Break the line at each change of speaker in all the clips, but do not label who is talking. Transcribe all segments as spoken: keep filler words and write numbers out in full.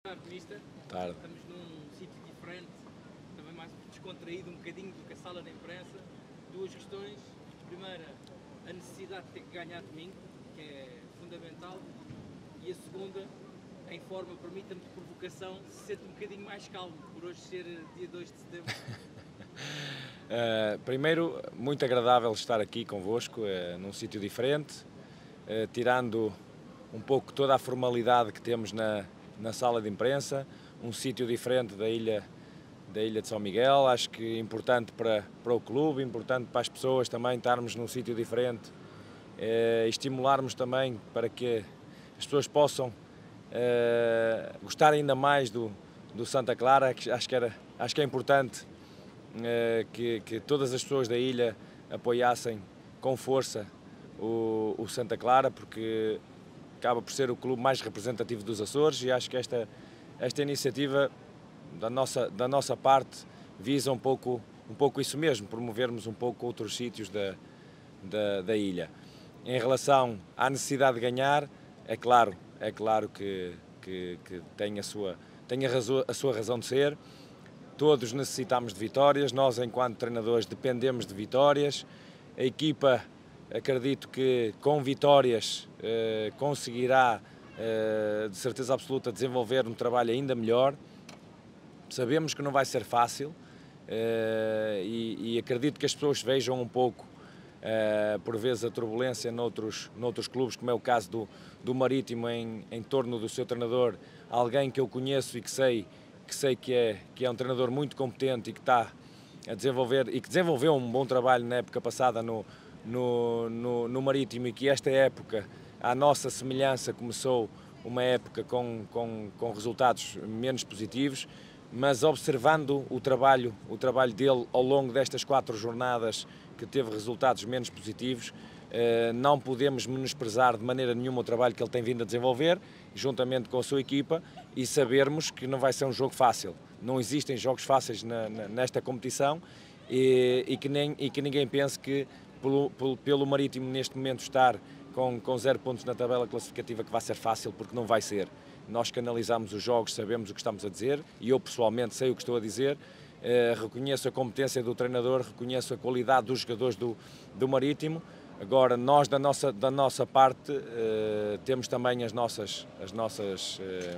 Artista,
Tarde.
estamos num sítio diferente, também mais descontraído um bocadinho do que a sala de imprensa. Duas questões. Primeira, a necessidade de ter que ganhar domingo, que é fundamental. E a segunda, em forma, permita-me de provocação, se sente um bocadinho mais calmo por hoje ser dia dois de setembro.
uh, primeiro, muito agradável estar aqui convosco, uh, num sítio diferente, uh, tirando um pouco toda a formalidade que temos na, na sala de imprensa, um sítio diferente da ilha, da ilha de São Miguel. Acho que é importante para, para o clube, importante para as pessoas também estarmos num sítio diferente, uh, estimularmos também para que as pessoas possam uh, gostar ainda mais do, do Santa Clara. Acho que, era, acho que é importante uh, que, que todas as pessoas da ilha apoiassem com força o, o Santa Clara, porque acaba por ser o clube mais representativo dos Açores, e acho que esta, esta iniciativa da nossa, da nossa parte visa um pouco, um pouco isso mesmo, promovermos um pouco outros sítios da, da, da ilha. Em relação à necessidade de ganhar, é claro, é claro que, que, que tem, a sua, tem a, razão, a sua razão de ser. Todos necessitamos de vitórias, nós enquanto treinadores dependemos de vitórias. A equipa, acredito que com vitórias eh, conseguirá, eh, de certeza absoluta, desenvolver um trabalho ainda melhor. Sabemos que não vai ser fácil eh, e, e acredito que as pessoas vejam um pouco, eh, por vezes, a turbulência noutros, noutros clubes, como é o caso do, do Marítimo, em, em torno do seu treinador, alguém que eu conheço e que sei que, sei que, é, que é um treinador muito competente e que está a desenvolver e que desenvolveu um bom trabalho na época passada no No, no, no Marítimo, e que esta época, à nossa semelhança, começou uma época com, com, com resultados menos positivos, mas observando o trabalho, o trabalho dele ao longo destas quatro jornadas, que teve resultados menos positivos, eh, não podemos menosprezar de maneira nenhuma o trabalho que ele tem vindo a desenvolver, juntamente com a sua equipa, e sabermos que não vai ser um jogo fácil. Não existem jogos fáceis na, na, nesta competição, e, e, que nem, e que ninguém pense que Pelo, pelo, pelo Marítimo neste momento estar com, com zero pontos na tabela classificativa que vai ser fácil, porque não vai ser. Nós que analisamos os jogos sabemos o que estamos a dizer, e eu pessoalmente sei o que estou a dizer, eh, reconheço a competência do treinador, reconheço a qualidade dos jogadores do, do Marítimo. Agora, nós da nossa, da nossa parte eh, temos também as nossas, as nossas, eh,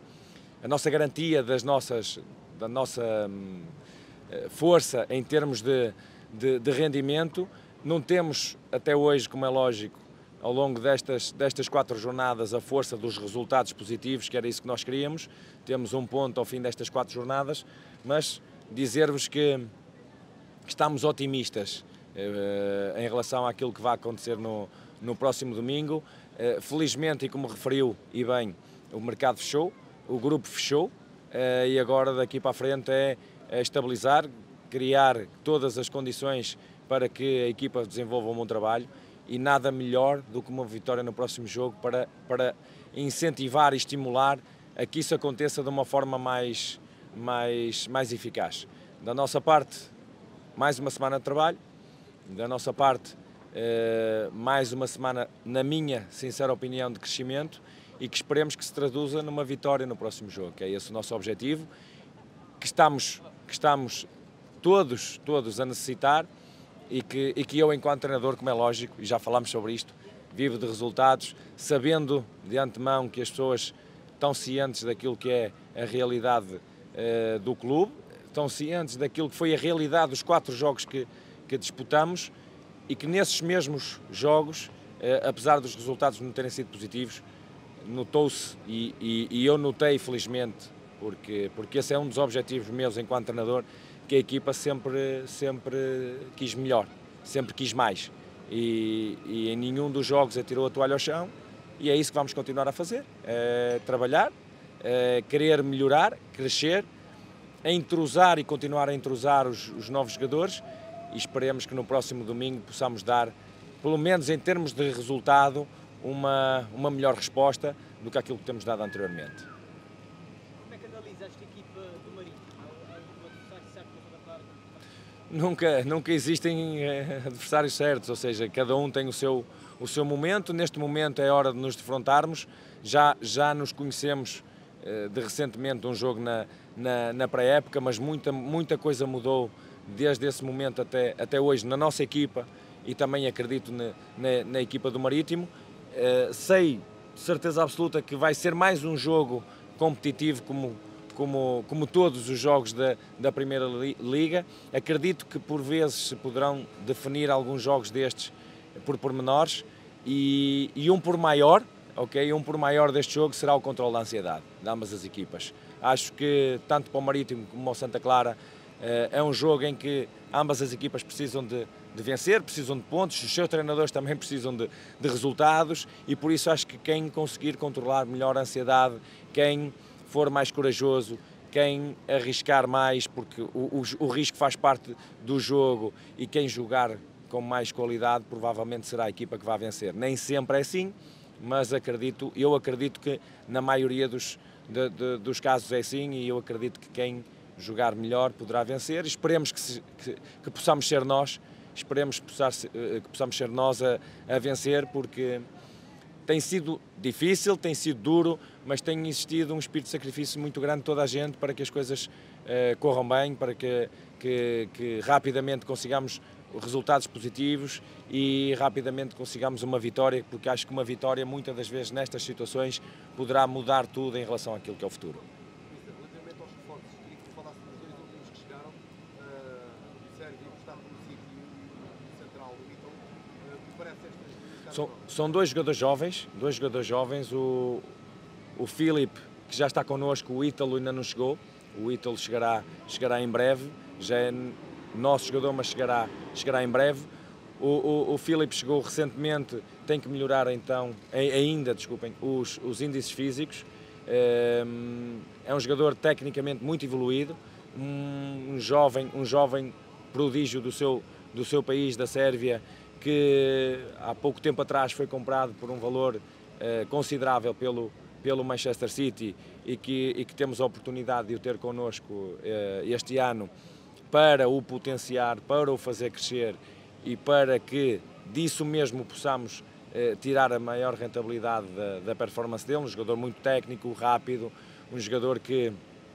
a nossa garantia das nossas, da nossa eh, força em termos de, de, de rendimento. Não temos, até hoje, como é lógico, ao longo destas, destas quatro jornadas, a força dos resultados positivos, que era isso que nós queríamos. Temos um ponto ao fim destas quatro jornadas, mas dizer-vos que, que estamos otimistas eh, em relação àquilo que vai acontecer no, no próximo domingo. Eh, felizmente, e como referiu, e bem, o mercado fechou, o grupo fechou, eh, e agora daqui para a frente é, é estabilizar, criar todas as condições para que a equipa desenvolva um bom trabalho, e nada melhor do que uma vitória no próximo jogo para, para incentivar e estimular a que isso aconteça de uma forma mais, mais, mais eficaz. Da nossa parte, mais uma semana de trabalho, da nossa parte, eh, mais uma semana, na minha sincera opinião, de crescimento, e que esperemos que se traduza numa vitória no próximo jogo, que é esse o nosso objetivo, que estamos, que estamos todos, todos a necessitar. E que, e que eu, enquanto treinador, como é lógico, e já falámos sobre isto, vivo de resultados, sabendo de antemão que as pessoas estão cientes daquilo que é a realidade uh, do clube, estão cientes daquilo que foi a realidade dos quatro jogos que, que disputamos, e que nesses mesmos jogos, uh, apesar dos resultados não terem sido positivos, notou-se, e, e, e eu notei, felizmente, porque, porque esse é um dos objetivos meus enquanto treinador, que a equipa sempre, sempre quis melhor, sempre quis mais, e, e em nenhum dos jogos atirou a toalha ao chão, e é isso que vamos continuar a fazer, é trabalhar, é querer melhorar, crescer, a entrosar e continuar a entrosar os, os novos jogadores, e esperemos que no próximo domingo possamos dar, pelo menos em termos de resultado, uma, uma melhor resposta do que aquilo que temos dado anteriormente.
Como é que analisa esta equipa do Marítimo?
Nunca, nunca existem adversários certos, ou seja, cada um tem o seu, o seu momento. Neste momento é hora de nos defrontarmos, já, já nos conhecemos de recentemente um jogo na, na, na pré-época, mas muita, muita coisa mudou desde esse momento até, até hoje na nossa equipa e também acredito na, na, na equipa do Marítimo. Uh, sei de certeza absoluta que vai ser mais um jogo competitivo como, como, como todos os jogos da, da Primeira Liga. Acredito que por vezes se poderão definir alguns jogos destes por pormenores e, e um por maior, ok? Um por maior deste jogo será o controle da ansiedade de ambas as equipas. Acho que tanto para o Marítimo como para o Santa Clara é um jogo em que ambas as equipas precisam de, de vencer, precisam de pontos, os seus treinadores também precisam de, de resultados e por isso acho que quem conseguir controlar melhor a ansiedade, quem for mais corajoso, quem arriscar mais, porque o, o, o risco faz parte do jogo e quem jogar com mais qualidade provavelmente será a equipa que vai vencer. Nem sempre é assim, mas acredito, eu acredito que na maioria dos, de, de, dos casos é assim e eu acredito que quem jogar melhor poderá vencer. Esperemos que, se, que, que possamos ser nós, esperemos que, possar, que possamos ser nós a, a vencer, porque tem sido difícil, tem sido duro, mas tem existido um espírito de sacrifício muito grande de toda a gente para que as coisas uh, corram bem, para que, que, que rapidamente consigamos resultados positivos e rapidamente consigamos uma vitória, porque acho que uma vitória muitas das vezes nestas situações poderá mudar tudo em relação àquilo que é o futuro.
Relativamente aos reforços, queria que falasse dos dois últimos que chegaram, o Sérgio e o Gustavo Município e o Central do Ítalo, que parece estas...
São, são dois jogadores jovens, dois jogadores jovens, o, o Filipe, que já está connosco, o Ítalo ainda não chegou, o Ítalo chegará, chegará em breve, já é nosso jogador, mas chegará, chegará em breve. O, o, o Filipe chegou recentemente, tem que melhorar então, ainda, desculpem, os, os índices físicos. É um jogador tecnicamente muito evoluído, um jovem, um jovem prodígio do seu, do seu país, da Sérvia, que há pouco tempo atrás foi comprado por um valor eh, considerável pelo, pelo Manchester City e que, e que temos a oportunidade de o ter connosco eh, este ano para o potenciar, para o fazer crescer e para que disso mesmo possamos eh, tirar a maior rentabilidade da, da performance dele. Um jogador muito técnico, rápido, um jogador que,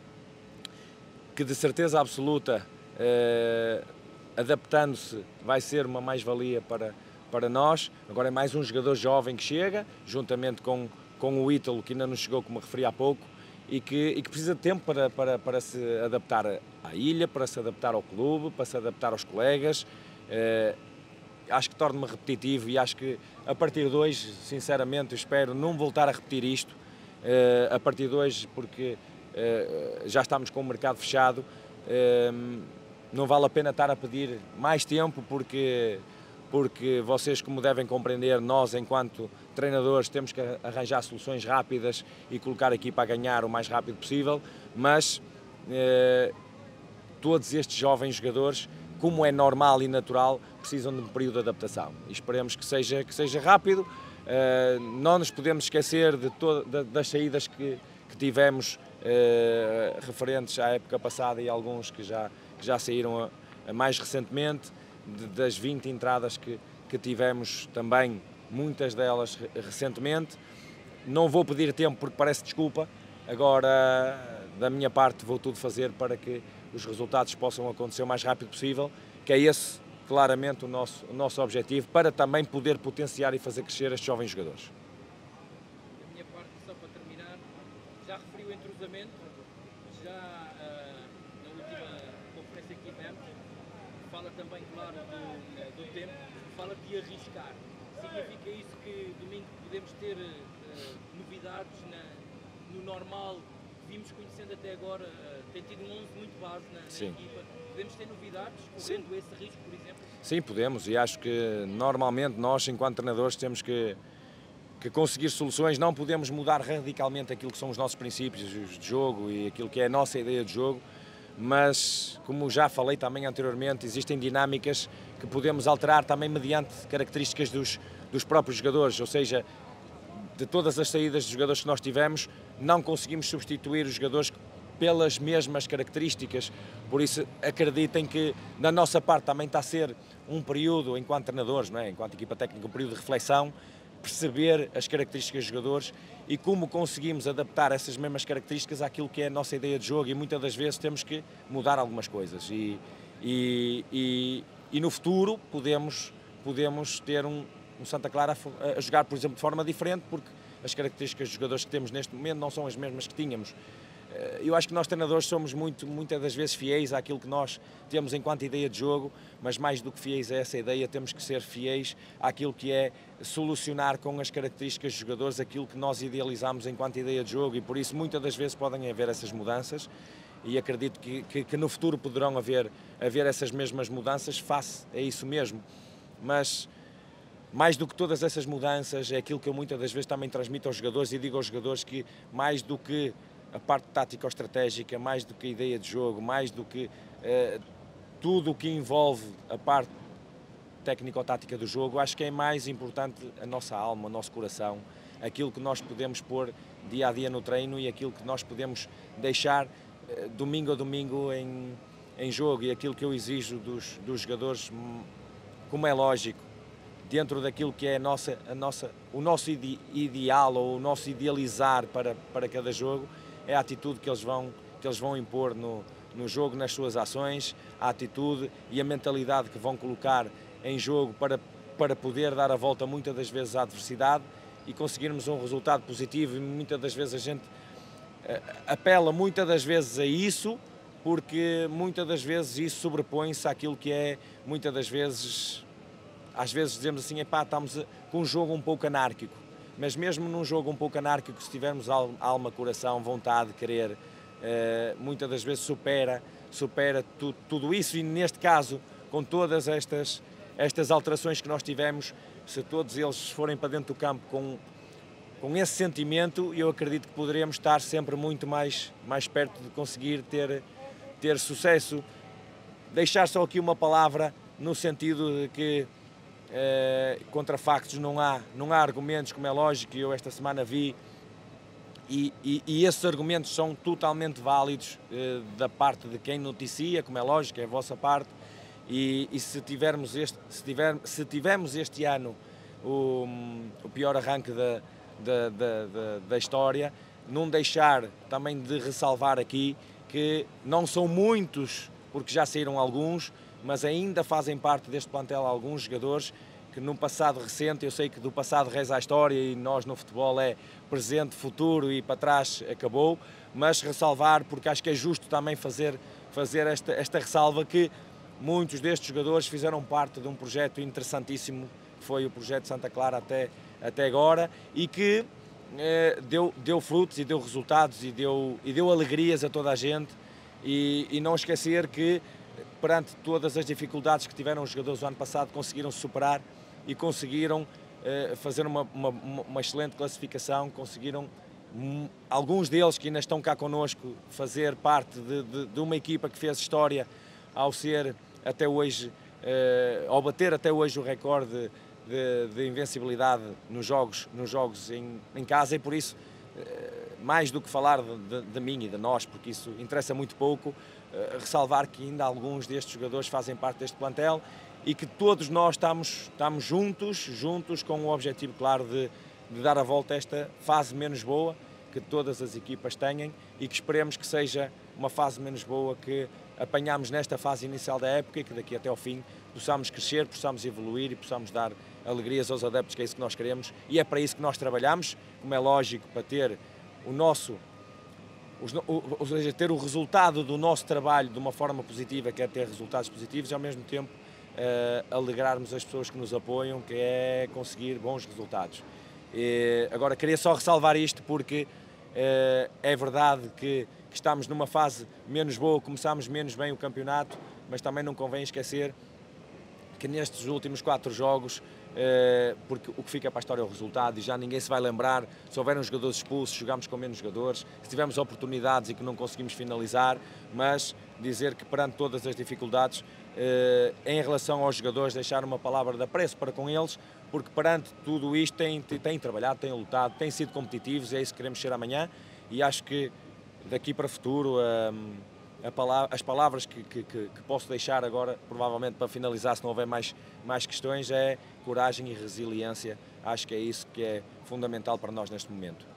que de certeza absoluta, eh, adaptando-se, vai ser uma mais-valia para, para nós. Agora é mais um jogador jovem que chega, juntamente com, com o Ítalo, que ainda não chegou, como referi há pouco, e que, e que precisa de tempo para, para, para se adaptar à ilha, para se adaptar ao clube, para se adaptar aos colegas. Eh, acho que torna-me repetitivo e acho que a partir de hoje, sinceramente, espero não voltar a repetir isto, eh, a partir de hoje, porque eh, já estamos com o mercado fechado, eh, não vale a pena estar a pedir mais tempo, porque, porque vocês, como devem compreender, nós, enquanto treinadores, temos que arranjar soluções rápidas e colocar a equipa a ganhar o mais rápido possível, mas eh, todos estes jovens jogadores, como é normal e natural, precisam de um período de adaptação e esperemos que seja, que seja rápido. Uh, não nos podemos esquecer de todo, de, das saídas que, que tivemos uh, referentes à época passada e alguns que já, que já saíram a, a mais recentemente, de, das vinte entradas que, que tivemos também, muitas delas recentemente. Não vou pedir tempo porque parece desculpa, agora da minha parte vou tudo fazer para que os resultados possam acontecer o mais rápido possível, que é esse claramente o nosso, o nosso objetivo, para também poder potenciar e fazer crescer estes jovens jogadores.
Da minha parte, só para terminar, já referiu o entrosamento, já uh, na última conferência que tivemos, fala também, claro, do, do tempo, fala de arriscar. Significa isso que domingo podemos ter uh, novidades na, no normal? Vimos conhecendo até agora, uh, tem tido um onze muito base na, na equipa. Podemos ter novidades, correndo Sim. esse risco, por exemplo? Sim,
podemos, e acho que normalmente nós, enquanto treinadores, temos que, que conseguir soluções. Não podemos mudar radicalmente aquilo que são os nossos princípios de jogo e aquilo que é a nossa ideia de jogo, mas, como já falei também anteriormente, existem dinâmicas que podemos alterar também mediante características dos, dos próprios jogadores, ou seja, de todas as saídas dos jogadores que nós tivemos, não conseguimos substituir os jogadores pelas mesmas características, por isso acreditem que da nossa parte também está a ser um período, enquanto treinadores, não é? Enquanto equipa técnica, um período de reflexão perceber as características dos jogadores e como conseguimos adaptar essas mesmas características àquilo que é a nossa ideia de jogo, e muitas das vezes temos que mudar algumas coisas e, e, e, e no futuro podemos, podemos ter um, um Santa Clara a, a jogar, por exemplo, de forma diferente, porque as características dos jogadores que temos neste momento não são as mesmas que tínhamos. Eu acho que nós treinadores somos muito, muitas das vezes fiéis àquilo que nós temos enquanto ideia de jogo, mas mais do que fiéis a essa ideia, temos que ser fiéis àquilo que é solucionar com as características dos jogadores aquilo que nós idealizamos enquanto ideia de jogo, e por isso muitas das vezes podem haver essas mudanças, e acredito que, que, que no futuro poderão haver, haver essas mesmas mudanças face a isso mesmo. Mas mais do que todas essas mudanças, é aquilo que eu muitas das vezes também transmito aos jogadores e digo aos jogadores, que mais do que a parte tática ou estratégica, mais do que a ideia de jogo, mais do que eh, tudo o que envolve a parte técnico-tática do jogo, acho que é mais importante a nossa alma, o nosso coração, aquilo que nós podemos pôr dia a dia no treino e aquilo que nós podemos deixar eh, domingo a domingo em, em jogo, e aquilo que eu exijo dos, dos jogadores, como é lógico, dentro daquilo que é a nossa, a nossa, o nosso ide ideal ou o nosso idealizar para, para cada jogo, é a atitude que eles vão, que eles vão impor no, no jogo, nas suas ações, a atitude e a mentalidade que vão colocar em jogo para, para poder dar a volta muitas das vezes à adversidade e conseguirmos um resultado positivo. E muitas das vezes a gente apela muitas das vezes a isso, porque muitas das vezes isso sobrepõe-se àquilo que é, muitas das vezes, às vezes dizemos assim, epá, estamos com um jogo um pouco anárquico. Mas mesmo num jogo um pouco anárquico, se tivermos alma, coração, vontade, querer, eh, muitas das vezes supera, supera tu, tudo isso, e neste caso, com todas estas, estas alterações que nós tivemos, se todos eles forem para dentro do campo com, com esse sentimento, eu acredito que poderemos estar sempre muito mais, mais perto de conseguir ter, ter sucesso. Deixar só aqui uma palavra no sentido de que Uh, contra factos não há, não há argumentos, como é lógico, e eu esta semana vi, e, e, e esses argumentos são totalmente válidos uh, da parte de quem noticia, como é lógico, é a vossa parte, e, e se, tivermos este, se, tiver, se tivermos este ano o, o pior arranque da, da, da, da, da história, não deixar também de ressalvar aqui que não são muitos, porque já saíram alguns, mas ainda fazem parte deste plantel alguns jogadores que no passado recente, eu sei que do passado reza a história e nós no futebol é presente, futuro e para trás acabou, mas ressalvar, porque acho que é justo também fazer, fazer esta, esta ressalva, que muitos destes jogadores fizeram parte de um projeto interessantíssimo, que foi o projeto Santa Clara até, até agora, e que eh, deu, deu frutos e deu resultados e deu, e deu alegrias a toda a gente, e, e não esquecer que perante todas as dificuldades que tiveram os jogadores o ano passado, conseguiram superar e conseguiram eh, fazer uma, uma, uma excelente classificação, conseguiram, um, alguns deles que ainda estão cá connosco, fazer parte de, de, de uma equipa que fez história ao ser até hoje, eh, ao bater até hoje o recorde de, de invencibilidade nos jogos, nos jogos em, em casa, e por isso, eh, mais do que falar de, de, de mim e de nós, porque isso interessa muito pouco, Uh, ressalvar que ainda alguns destes jogadores fazem parte deste plantel e que todos nós estamos, estamos juntos, juntos com o objetivo claro de, de dar a volta a esta fase menos boa que todas as equipas têm, e que esperemos que seja uma fase menos boa que apanhamos nesta fase inicial da época, e que daqui até ao fim possamos crescer, possamos evoluir e possamos dar alegrias aos adeptos, que é isso que nós queremos, e é para isso que nós trabalhamos, como é lógico, para ter o nosso ou seja, ter o resultado do nosso trabalho de uma forma positiva, que é ter resultados positivos, e ao mesmo tempo uh, alegrarmos as pessoas que nos apoiam, que é conseguir bons resultados. E, agora, queria só ressalvar isto porque uh, é verdade que, que estamos numa fase menos boa, começámos menos bem o campeonato, mas também não convém esquecer que nestes últimos quatro jogos, porque o que fica para a história é o resultado, e já ninguém se vai lembrar, se houveram jogadores expulsos, jogámos com menos jogadores, se tivemos oportunidades e que não conseguimos finalizar, mas dizer que perante todas as dificuldades, em relação aos jogadores, deixar uma palavra de apreço para com eles, porque perante tudo isto têm, têm trabalhado, têm lutado, têm sido competitivos, e é isso que queremos ser amanhã, e acho que daqui para o futuro, A palavra, as palavras que, que, que posso deixar agora, provavelmente para finalizar, se não houver mais, mais questões, é coragem e resiliência Acho que é isso que é fundamental para nós neste momento.